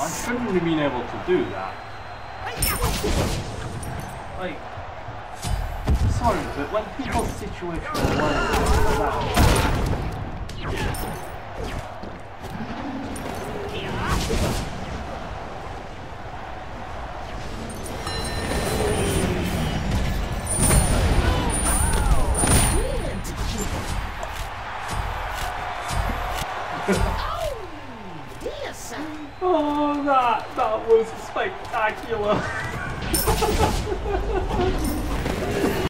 I shouldn't have been able to do that. Like, sorry, but when people's situational awareness is that oh, that was spectacular.